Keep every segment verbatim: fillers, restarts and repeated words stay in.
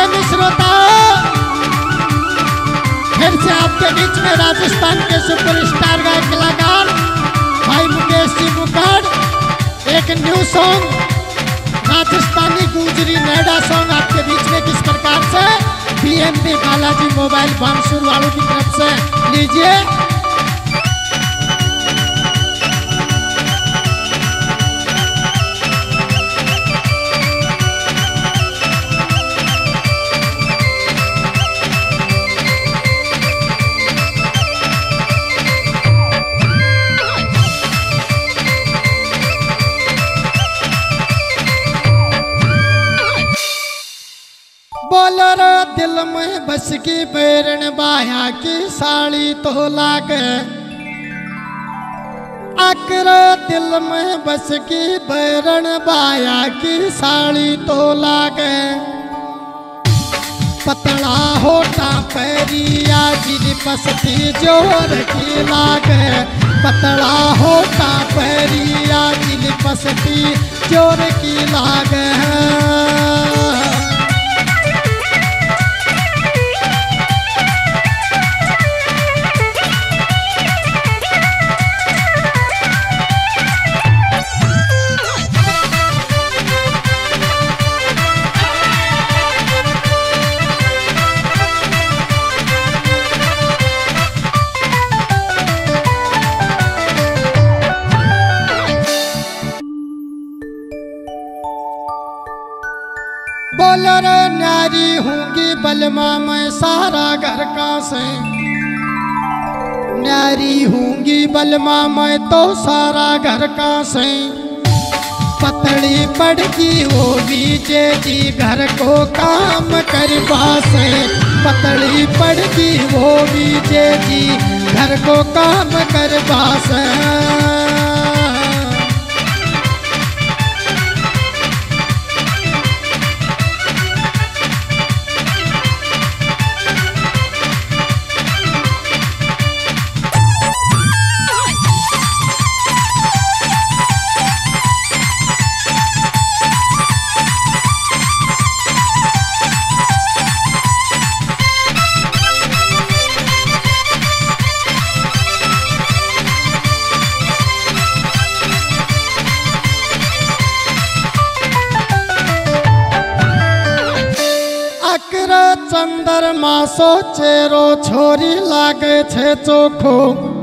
प्रेमी श्रोताओं, फिर से आपके बीच में राजस्थान के सुपरस्टार गायक कलाकार भाई मुकेश जी मुकाड़ एक न्यू सॉन्ग राजस्थानी गुजरी नैडा सॉन्ग आपके बीच में किस प्रकार से बीएमपी बालाजी मोबाइल बांसुर वालों की तरफ से लीजिए। बोलो रे दिल में बस की बैरन बाया की साड़ी तो लागे, अकर दिल में बस की बैरन बाया की साड़ी तो लागे। पतला होता पैरिया जिन पसती जोर की लागे, पतला होता पैरिया जिन पसती जोर की लागे। बोलो रे नारी हूँगी बलमा मैं सारा घर का से, नारी हूँगी बलमा मैं तो सारा घर का से। पतली पड़गी वो बीजे जी घर को काम करवा से, पतली पड़गी वो बीजे जी घर को काम करवा से। चंद्रमा सो चेरो छोरी लागे छे चोखो,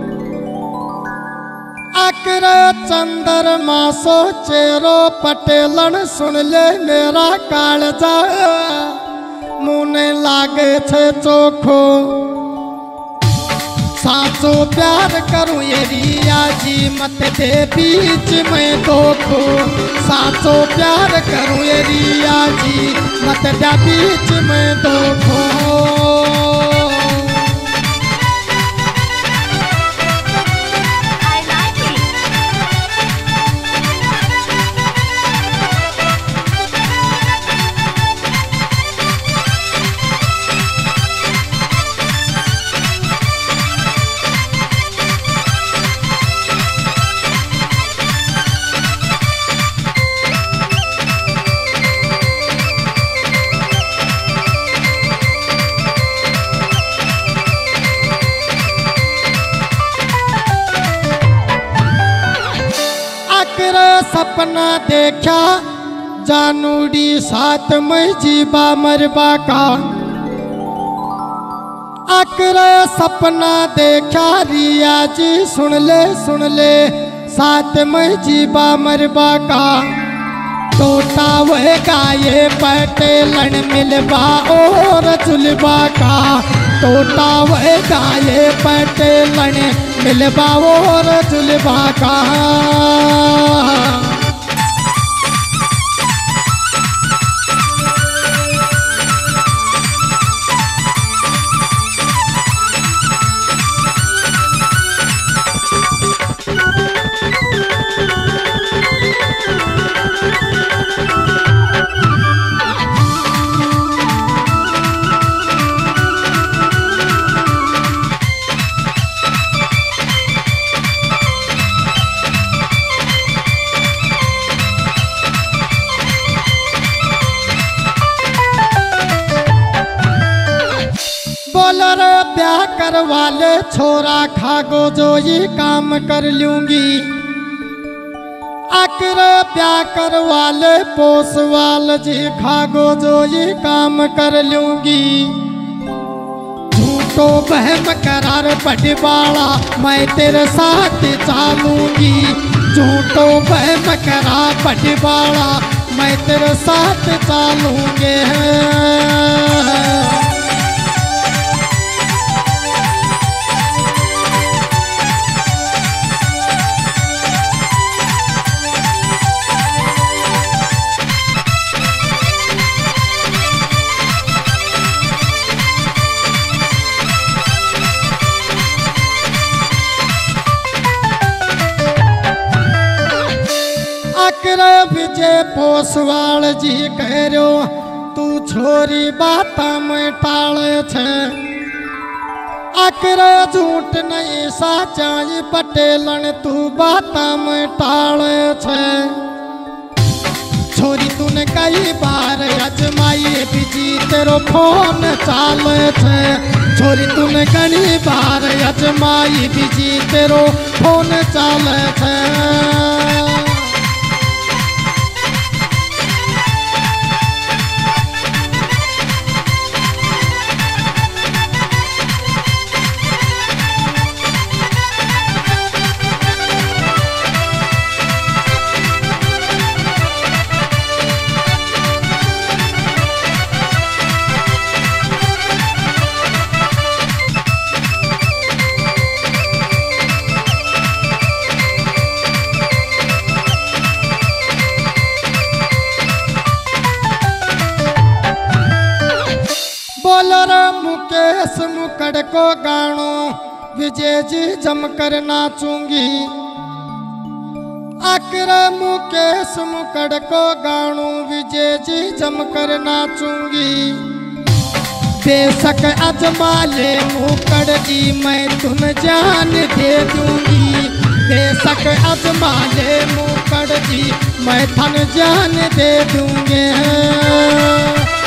अकर चंद्रमा सो चेरो पटेलन सुन ले मेरा कालजा मुने लागे छे चोखो। साचो प्यार करूं ये रिया जी मत दे बीच में धोखो, साचो प्यार करूं ये रिया जी मत दे बीच में धोखो। सपना देखा जानूडी साथ में जीवा मरबा का, अकर सपना देखा रिया जी सुन ले सुन ले साथ में जीवा मरबा का। टोटा वह गाये पटेलन मिलबा और चुलबा का, टोटा वह गाये पटेलन मिलबा और चुलबा का। बोला रे ब्याह करवा ले छोरा खागो जो ये काम कर लूंगी। आकर ब्याह करवा ले पोसवाल जी खागो जो ये काम कर लूंगी। झूठो बहम करार पटवाड़ा मैं तेरे साथ चालूंगी। झूठो बहम करार पटवाड़ा मैं तेरे साथ चालूंगे। आकर विजय पोसवाल जी कहो तू छोरी बात में टाले छे। आकर झूठ नहीं साचाई पटेलन तू बात में टाले छे। छोरी तूने कई बार अजमाई बिजी तेरो फोन चाले छे। छोरी तूने कई बार अजमाई बिजी तेरो फोन चाले छे। बोलो रे मुकेश मुकड़ को गानो विजय जी जमकर नाचूंगी। आकर मुकेश मुकड़ को गानो विजय जी जमकर नाचूंगी। बेशक अजमा ले मुकड़ जी मैं तुम जान दे दूंगी। बेशक अजमा ले मुकड़ जी मैं थन जान दे दूंगी।